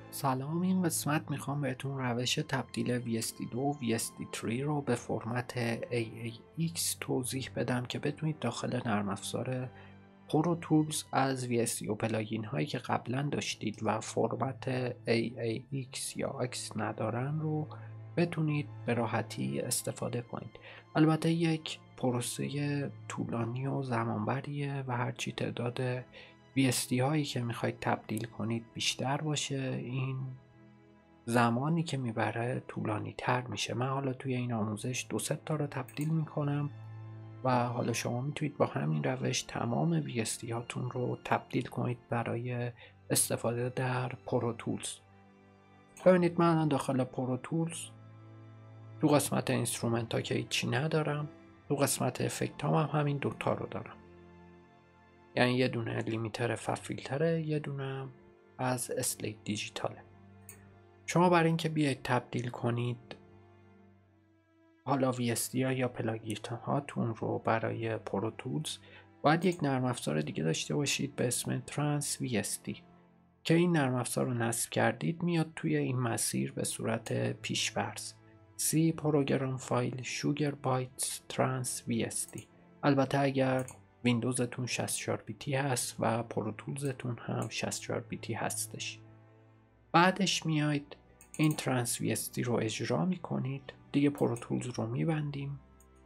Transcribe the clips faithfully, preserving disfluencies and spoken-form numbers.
سلام، این قسمت میخوام بهتون روش تبدیل وی اس دی دو و وی اس دی سه رو به فرمت ای ای ایکس توضیح بدم که بتونید داخل نرم افزار پرو تولز از وی اس دی و پلاگین هایی که قبلا داشتید و فرمت ای ای ایکس یا اکس ندارن رو بتونید به راحتی استفاده کنید. البته یک پروسه طولانی و زمانبریه و هرچی تعداد وی اس دی هایی که میخواید تبدیل کنید بیشتر باشه، این زمانی که میبره طولانی تر میشه. من حالا توی این آموزش دو سه تا رو تبدیل میکنم و حالا شما میتونید با همین روش تمام وی اس دی هاتون رو تبدیل کنید برای استفاده در پرو تولز. ببینید من داخل پرو تولز تو قسمت اینسترومنت ها که هیچی ندارم، تو قسمت افکت هم, هم همین دوتا رو دارم، یعنی یه دونه لیمیتر فاب فیلتره، یه دونه از اسلیت دیجیتاله. شما برای اینکه بیاید تبدیل کنید حالا وی اس دی ها یا پلاگین هاتون رو برای پرو تولز، باید یک نرم افزار دیگه داشته باشید به اسم ترانس وی اس دی که این نرم افزار رو نصب کردید میاد توی این مسیر به صورت پیش‌فرض سی پروگرام فایل شوگر بایتس ترانس وی اس دی. البته اگر ویندوزتون شصت و چهار بیتی هست و پرو تولزتون هم شصت و چهار بیتی هستش، بعدش میاید این ترانس وی اس دی رو اجرا میکنید. دیگه پرو تولز رو میبندیم،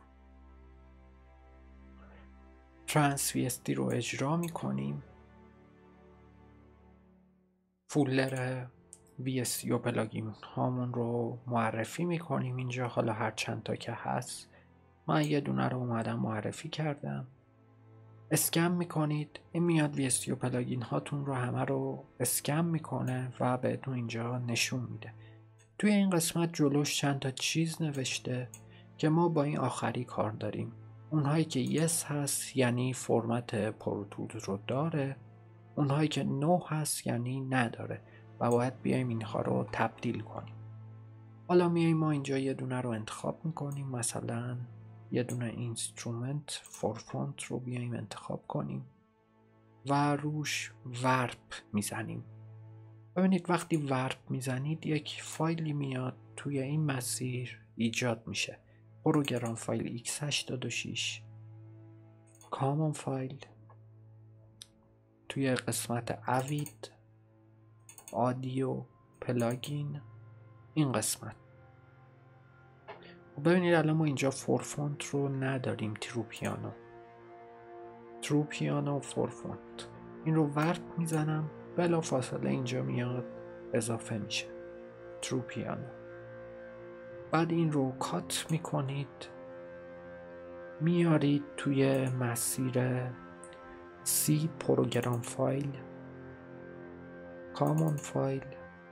ترانس وی اس دی رو اجرا میکنیم، فولدر وی اس دی و پلاگین هامون رو معرفی میکنیم اینجا. حالا هر چند تا که هست، من یه دونه رو اومدم معرفی کردم. اسکن میکنید، این میاد وی اس دی و پلاگین هاتون رو همه رو اسکن میکنه و بهتون اینجا نشون میده. توی این قسمت جلوش چند تا چیز نوشته که ما با این آخری کار داریم. اونهایی که یس هست یعنی فرمت پرو تولز رو داره، اونهایی که نو هست یعنی نداره و باید بیایم اینها رو تبدیل کنیم. حالا میایم ما اینجا یه دونه رو انتخاب میکنیم، مثلا یه دونه اینسترومنت فورفرونت رو بیایم انتخاب کنیم و روش ورپ میزنیم. ببینید وقتی ورپ میزنید یک فایلی میاد توی این مسیر ایجاد میشه، پروگرام فایل ایکس هشتاد و شش، کامون فایل، توی قسمت اوید، آدیو، پلاگین، این قسمت. ببینید الان ما اینجا فورفونت رو نداریم، ترو پیانو ترو پیانو فورفونت. این رو ورپ میزنم، بلا فاصله اینجا میاد اضافه میشه ترو پیانو. بعد این رو کات میکنید، میارید توی مسیر سی پروگرام فایل، کامون فایل،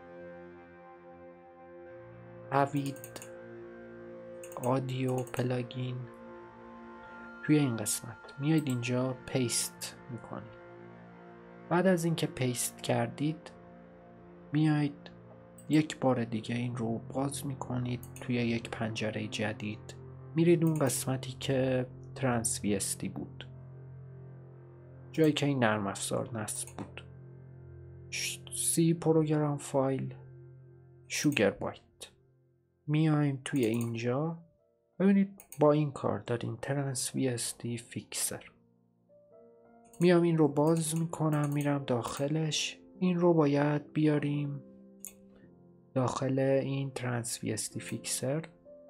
اوید، آدیو، پلاگین. توی این قسمت میاید اینجا پیست میکنید. بعد از اینکه پیست کردید میاید یک بار دیگه این رو باز میکنید توی یک پنجره جدید، میرید اون قسمتی که ترانس وی اس دی بود، جایی که این نرم افزار نصب بود، سی پروگرام فایل شوگر بایت. میایم توی اینجا، ببینید با این کار داریم ترانس وی اس دی فیکسر. میام این رو باز میکنم، میرم داخلش. این رو باید بیاریم داخل این ترانس وی اس دی فیکسر،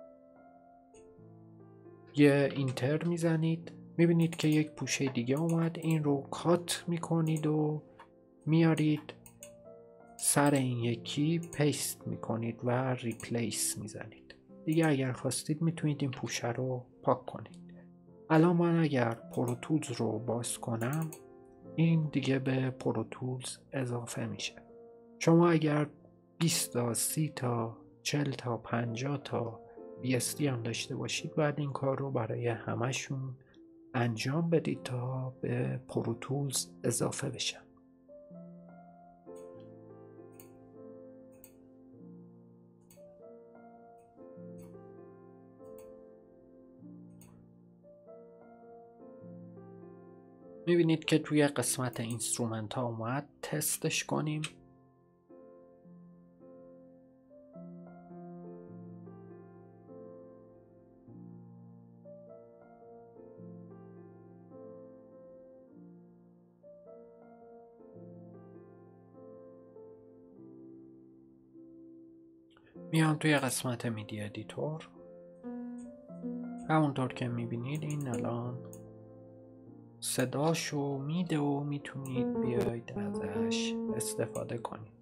یه اینتر میزنید، میبینید که یک پوشه دیگه اومد. این رو کات میکنید و میارید سر این یکی پیست میکنید و ریپلیس میزنید. دیگه اگر خواستید میتونید این پوشه رو پاک کنید. الان من اگر پرو تولز رو باز کنم، این دیگه به پرو تولز اضافه میشه. شما اگر بیست تا، سی تا، چهل تا، پنجاه تا وی اس دی هم داشته باشید، باید این کار رو برای همشون انجام بدید تا به پرو تولز اضافه بشن. میبینید که توی قسمت اینسترومنت ها اومد، تستش کنیم. میام توی قسمت میدی ادیتور. همونطور که میبینید این الان صداشو میده و میتونید بیاید ازش استفاده کنید.